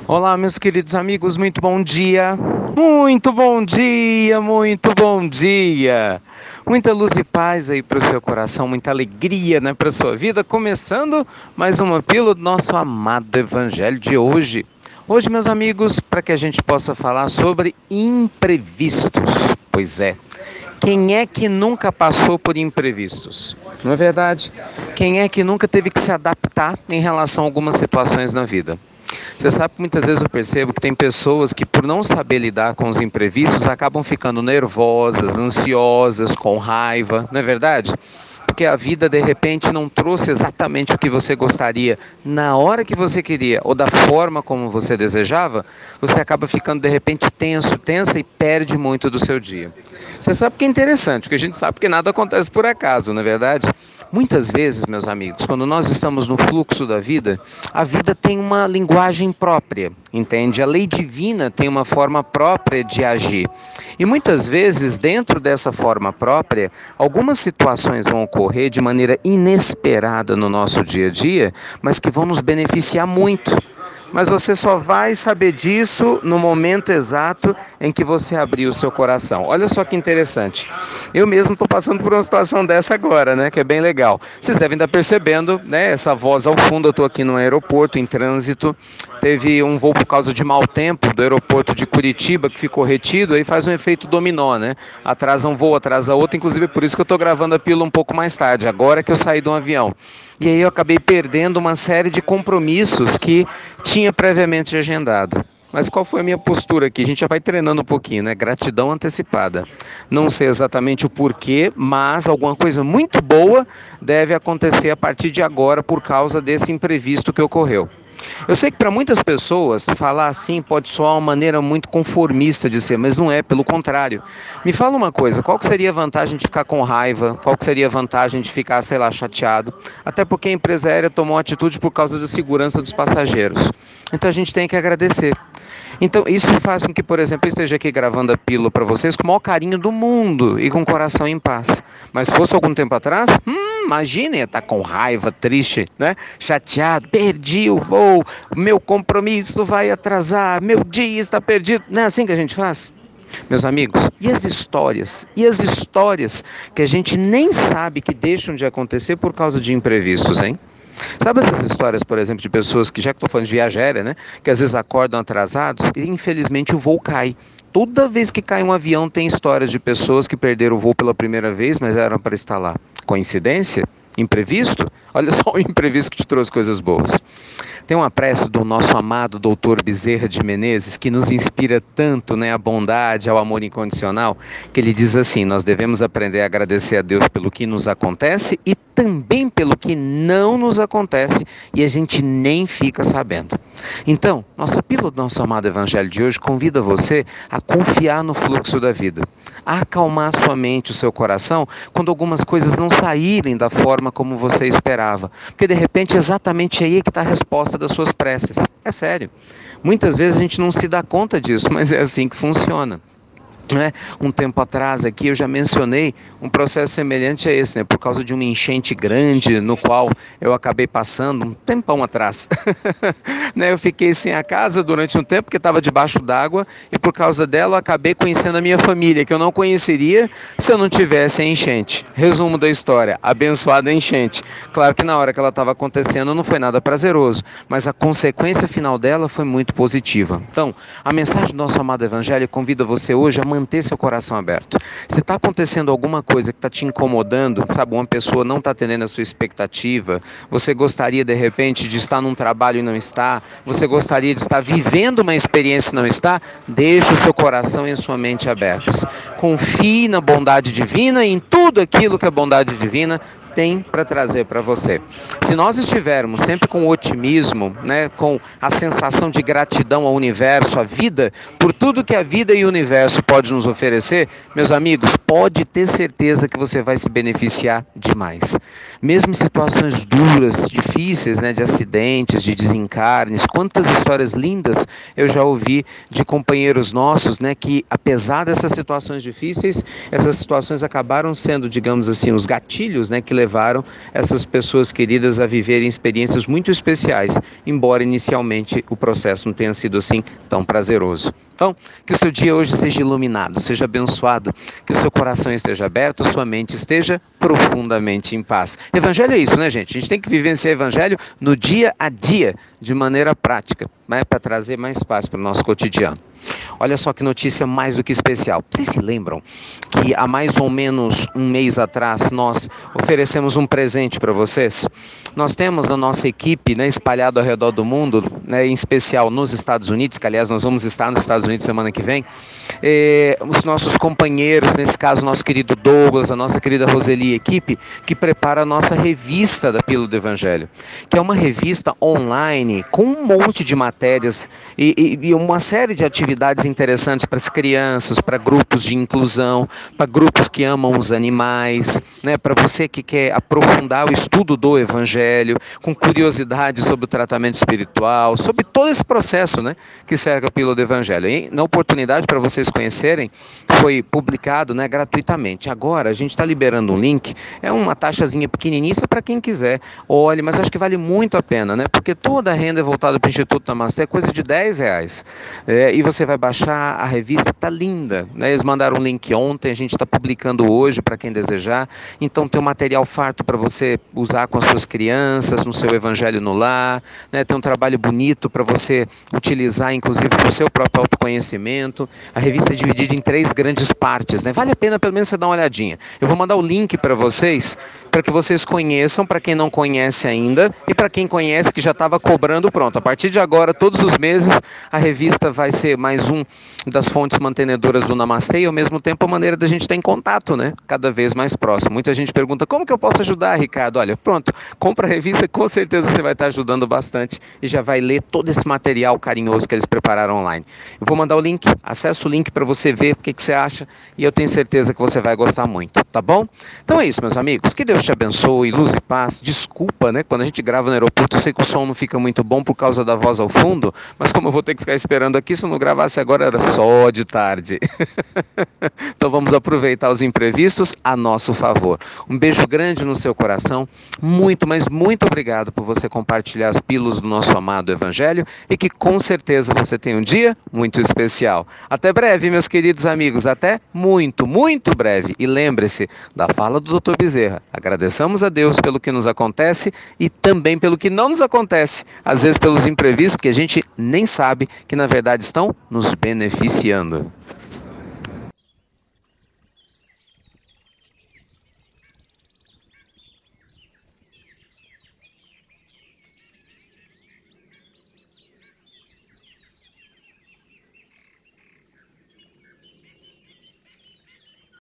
Olá, meus queridos amigos, muito bom dia. Muito bom dia, muito bom dia. Muita luz e paz aí para o seu coração, muita alegria, né, para a sua vida. Começando mais uma pílula do nosso amado Evangelho de hoje. Hoje, meus amigos, para que a gente possa falar sobre imprevistos. Pois é. Quem é que nunca passou por imprevistos? Não é verdade? Quem é que nunca teve que se adaptar em relação a algumas situações na vida? Você sabe que muitas vezes eu percebo que tem pessoas que, por não saber lidar com os imprevistos, acabam ficando nervosas, ansiosas, com raiva, não é verdade? Porque a vida de repente não trouxe exatamente o que você gostaria na hora que você queria ou da forma como você desejava, você acaba ficando de repente tenso, tensa e perde muito do seu dia. Você sabe que é interessante, porque a gente sabe que nada acontece por acaso, não é verdade? Muitas vezes, meus amigos, quando nós estamos no fluxo da vida, a vida tem uma linguagem própria, entende? A lei divina tem uma forma própria de agir. E muitas vezes, dentro dessa forma própria, algumas situações vão ocorrer de maneira inesperada no nosso dia a dia, mas que vão nos beneficiar muito. Mas você só vai saber disso no momento exato em que você abrir o seu coração. Olha só que interessante. Eu mesmo estou passando por uma situação dessa agora, né? Que é bem legal. Vocês devem estar percebendo, né? Essa voz ao fundo. Eu estou aqui no aeroporto, em trânsito. Teve um voo por causa de mau tempo do aeroporto de Curitiba que ficou retido. Aí faz um efeito dominó, né? Atrasa um voo, atrasa outro. Inclusive por isso que eu estou gravando a pílula um pouco mais tarde. Agora que eu saí de um avião. E aí eu acabei perdendo uma série de compromissos que tinha previamente agendado. Mas qual foi a minha postura aqui? A gente já vai treinando um pouquinho, né? Gratidão antecipada. Não sei exatamente o porquê, mas alguma coisa muito boa deve acontecer a partir de agora por causa desse imprevisto que ocorreu. Eu sei que para muitas pessoas falar assim pode soar uma maneira muito conformista de ser, mas não é, pelo contrário. Me fala uma coisa, qual que seria a vantagem de ficar com raiva? Qual que seria a vantagem de ficar, sei lá, chateado? Até porque a empresa aérea tomou uma atitude por causa da segurança dos passageiros. Então a gente tem que agradecer. Então, isso faz com que, por exemplo, eu esteja aqui gravando a pílula para vocês com o maior carinho do mundo e com o coração em paz. Mas se fosse algum tempo atrás, imagine, ia estar com raiva, triste, né? Chateado, perdi o voo, meu compromisso vai atrasar, meu dia está perdido. Não é assim que a gente faz? Meus amigos, e as histórias? E as histórias que a gente nem sabe que deixam de acontecer por causa de imprevistos, hein? Sabe essas histórias, por exemplo, de pessoas que, já que estou falando de viagem, né? Que às vezes acordam atrasados e infelizmente o voo cai. Toda vez que cai um avião tem histórias de pessoas que perderam o voo pela primeira vez, mas eram para estar lá. Coincidência? Imprevisto? Olha só o imprevisto que te trouxe coisas boas. Tem uma prece do nosso amado doutor Bezerra de Menezes que nos inspira tanto, né, a bondade, ao amor incondicional, que ele diz assim: nós devemos aprender a agradecer a Deus pelo que nos acontece e também pelo que não nos acontece e a gente nem fica sabendo. Então, nossa pílula do nosso amado Evangelho de hoje convida você a confiar no fluxo da vida, a acalmar sua mente, o seu coração, quando algumas coisas não saírem da forma como você esperava, porque de repente é exatamente aí que está a resposta das suas preces. É sério. Muitas vezes a gente não se dá conta disso, mas é assim que funciona. Né? Um tempo atrás aqui eu já mencionei um processo semelhante a esse, né? Por causa de uma enchente grande no qual eu acabei passando um tempão atrás. Né? Eu fiquei sem a casa durante um tempo porque estava debaixo d'água e por causa dela eu acabei conhecendo a minha família, que eu não conheceria se eu não tivesse a enchente. Resumo da história: abençoada enchente. Claro que na hora que ela estava acontecendo não foi nada prazeroso, mas a consequência final dela foi muito positiva. Então, a mensagem do nosso amado Evangelho convida você hoje a manter seu coração aberto. Se está acontecendo alguma coisa que está te incomodando, sabe, uma pessoa não está atendendo a sua expectativa, você gostaria de repente de estar num trabalho e não está, você gostaria de estar vivendo uma experiência e não está, deixe o seu coração e a sua mente abertos. Confie na bondade divina e em tudo aquilo que a bondade divina tem para trazer para você. Se nós estivermos sempre com otimismo, né, com a sensação de gratidão ao universo, à vida, por tudo que a vida e o universo pode nos oferecer, meus amigos, pode ter certeza que você vai se beneficiar demais. Mesmo em situações duras, difíceis, né, de acidentes, de desencarnes, quantas histórias lindas eu já ouvi de companheiros nossos, né, que apesar dessas situações difíceis, essas situações acabaram sendo, digamos assim, os gatilhos, né, que levaram levaram essas pessoas queridas a viverem experiências muito especiais, embora inicialmente o processo não tenha sido assim tão prazeroso. Então, que o seu dia hoje seja iluminado, seja abençoado, que o seu coração esteja aberto, sua mente esteja profundamente em paz. Evangelho é isso, né, gente? A gente tem que vivenciar evangelho no dia a dia, de maneira prática, né, para trazer mais paz para o nosso cotidiano. Olha só que notícia mais do que especial. Vocês se lembram que há mais ou menos um mês atrás nós oferecemos um presente para vocês? Nós temos na nossa equipe, né, espalhado ao redor do mundo, né, em especial nos Estados Unidos, que aliás nós vamos estar nos Estados Unidos semana que vem, os nossos companheiros, nesse caso nosso querido Douglas, a nossa querida Roseli equipe, que prepara a nossa revista da Pílula do Evangelho, que é uma revista online com um monte de matérias e uma série de atividades interessantes para as crianças, para grupos de inclusão, para grupos que amam os animais, né, para você que quer aprofundar o estudo do Evangelho, com curiosidade sobre o tratamento espiritual, sobre todo esse processo, né, que cerca a Pílula do Evangelho. E, na oportunidade para vocês conhecerem, foi publicado, né, gratuitamente. Agora a gente está liberando um link, é uma taxazinha pequenininha para quem quiser. Olhe, mas acho que vale muito a pena, né, porque toda a renda é voltada para o Instituto Namastê, é coisa de R$10. E você vai baixar a revista, tá linda, né? Eles mandaram um link ontem, a gente está publicando hoje para quem desejar. Então tem um material farto para você usar com as suas crianças, no seu evangelho no lar, né? Tem um trabalho bonito para você utilizar, inclusive, para o seu próprio autoconhecimento. A revista é dividida em 3 grandes partes, né? Vale a pena pelo menos você dar uma olhadinha. Eu vou mandar o link para vocês vocês conheçam, para quem não conhece ainda, e para quem conhece que já estava cobrando, pronto. A partir de agora, todos os meses, a revista vai ser mais um das fontes mantenedoras do Namastê e, ao mesmo tempo, a maneira da gente estar em contato, né? Cada vez mais próximo. Muita gente pergunta, como que eu posso ajudar, Ricardo? Olha, pronto, compra a revista, com certeza você vai estar ajudando bastante e já vai ler todo esse material carinhoso que eles prepararam online. Eu vou mandar o link, acessa o link para você ver o que você acha e eu tenho certeza que você vai gostar muito, tá bom? Então é isso, meus amigos, que Deus te abençoe, luz e paz. Desculpa, né? Quando a gente grava no aeroporto, eu sei que o som não fica muito bom por causa da voz ao fundo, mas como eu vou ter que ficar esperando aqui, se eu não gravasse agora era só de tarde. Então vamos aproveitar os imprevistos a nosso favor. Um beijo grande no seu coração, muito, mas muito obrigado por você compartilhar as pílulas do nosso amado Evangelho e que com certeza você tem um dia muito especial. Até breve, meus queridos amigos, até muito, muito breve. E lembre-se da fala do Dr. Bezerra, agradeçamos a Deus pelo que nos acontece e também pelo que não nos acontece, às vezes pelos imprevistos que a gente nem sabe que na verdade estão nos beneficiando.